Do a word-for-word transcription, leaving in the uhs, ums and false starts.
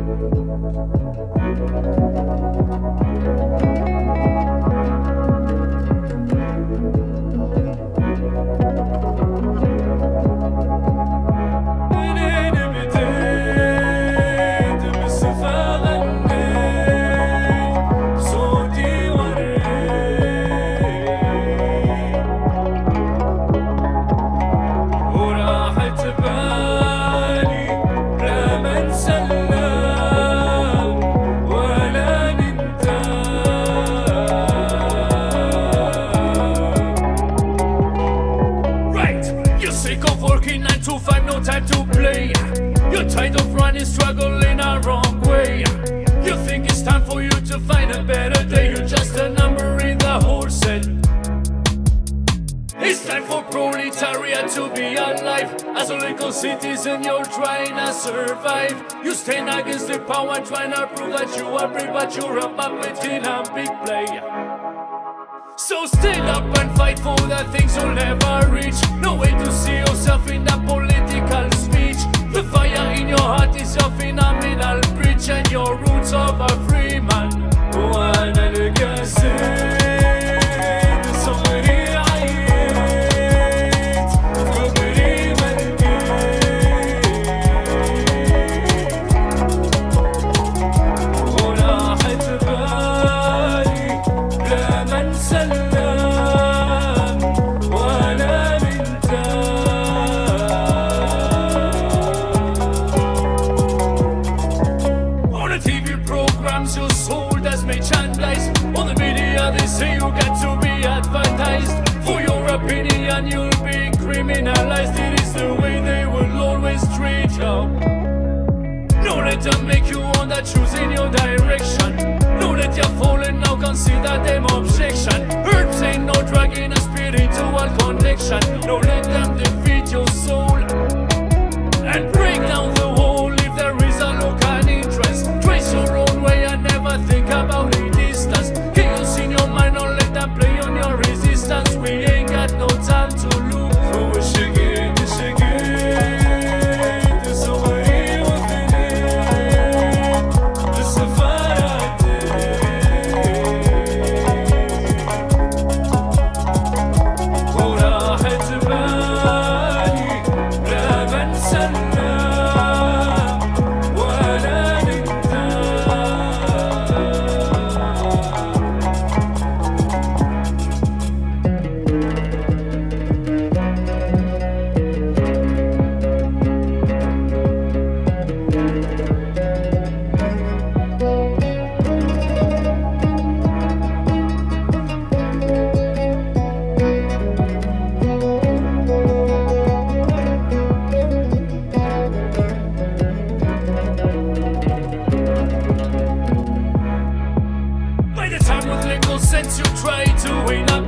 You're tired of running, struggling a wrong way. You think it's time for you to find a better day. You're just a number in the whole set. It's time for proletariat to be alive. As a local citizen, you're trying to survive. You stand against the power, trying to prove that you are brave, but you're a puppet in a big play. So stand up and fight for the things you'll never reach. No way to see yourself in that political speech. The fire in your heart is your phenomenal bridge, and your roots of a free man. Wanna look and say you're sold as merchandise. On the media they say you got to be advertised. For your opinion you'll be criminalized. It is the way they will always treat you. No let them make you want to choose in your direction. No let you're falling now, consider them objection. Herbs ain't no drug in a spiritual connection. No let them defeat your soul and break down the wall if there is a local interest. Trace your own way and never think about the distance. Chaos in your mind, don't let them play on your resistance. We ain't got no time to lose. So we shake it, we shake it. There's somebody within it. There's a fire there. Ora hetbani, raban salam, wala ninta. By the time with little sense you try to win up